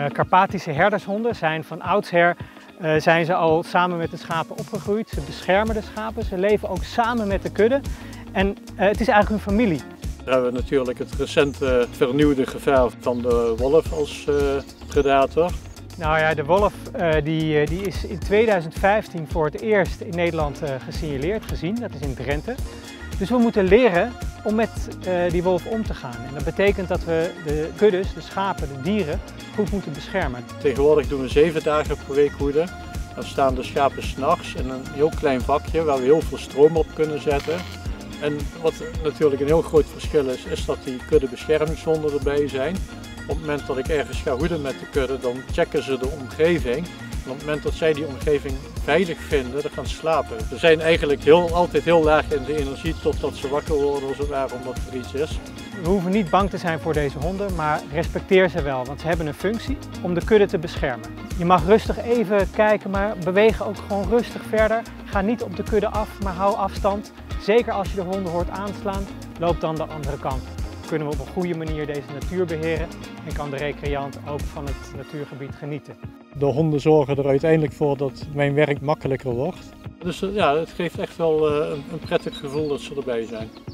Karpatische herdershonden zijn van oudsher zijn ze al samen met de schapen opgegroeid. Ze beschermen de schapen, ze leven ook samen met de kudde en het is eigenlijk hun familie. Dan hebben we natuurlijk het recente vernieuwde gevaar van de wolf als predator. Nou ja, de wolf die is in 2015 voor het eerst in Nederland gezien. Dat is in Drenthe. Dus we moeten leren om met die wolf om te gaan. En dat betekent dat we de kuddes, de schapen, de dieren goed moeten beschermen. Tegenwoordig doen we 7 dagen per week hoeden. Dan staan de schapen 's nachts in een heel klein vakje waar we heel veel stroom op kunnen zetten. En wat natuurlijk een heel groot verschil is, is dat die kudde beschermingshonden erbij zijn. Op het moment dat ik ergens ga hoeden met de kudde, dan checken ze de omgeving. En op het moment dat zij die omgeving veilig vinden, dan gaan ze slapen. Ze zijn eigenlijk altijd heel laag in de energie totdat ze wakker worden als het ware omdat er iets is. We hoeven niet bang te zijn voor deze honden, maar respecteer ze wel, want ze hebben een functie om de kudde te beschermen. Je mag rustig even kijken, maar beweeg ook gewoon rustig verder. Ga niet op de kudde af, maar hou afstand. Zeker als je de honden hoort aanslaan, loop dan de andere kant. Dan kunnen we op een goede manier deze natuur beheren en kan de recreant ook van het natuurgebied genieten. De honden zorgen er uiteindelijk voor dat mijn werk makkelijker wordt. Dus ja, het geeft echt wel een prettig gevoel dat ze erbij zijn.